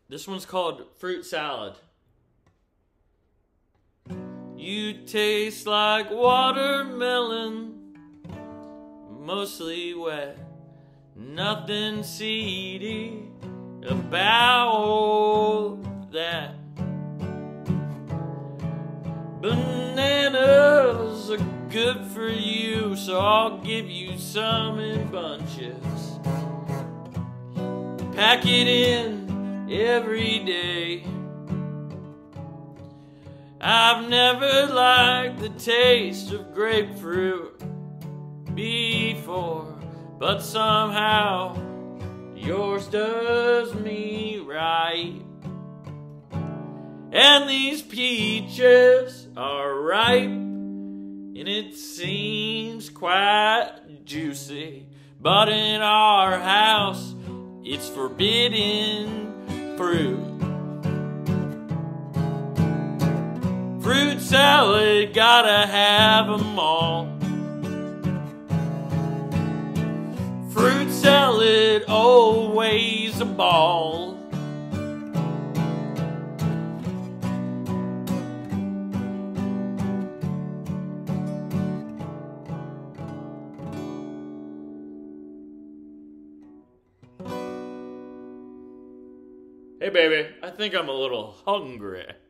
This one's called Fruit Salad. You taste like watermelon, mostly wet, nothing seedy about that. Bananas are good for you, so I'll give you some in bunches. Pack it in every day. I've never liked the taste of grapefruit before, but somehow yours does me right. And these peaches are ripe, and it seems quite juicy, but in our house it's forbidden fruit. Fruit salad, gotta have 'em all. Fruit salad, always a ball. Hey baby, I think I'm a little hungry.